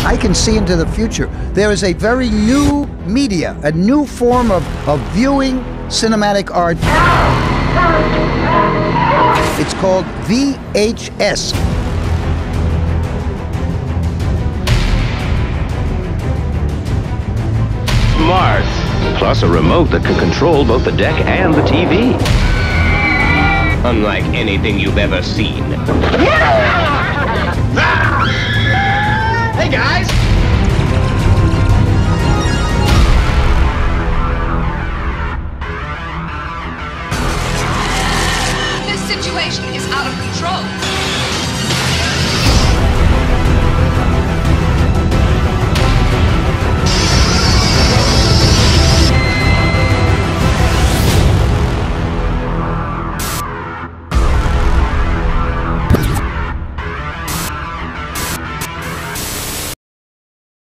I can see into the future. There is a very new media, a new form of viewing cinematic art. It's called VHS. Mars, plus a remote that can control both the deck and the TV. Unlike anything you've ever seen.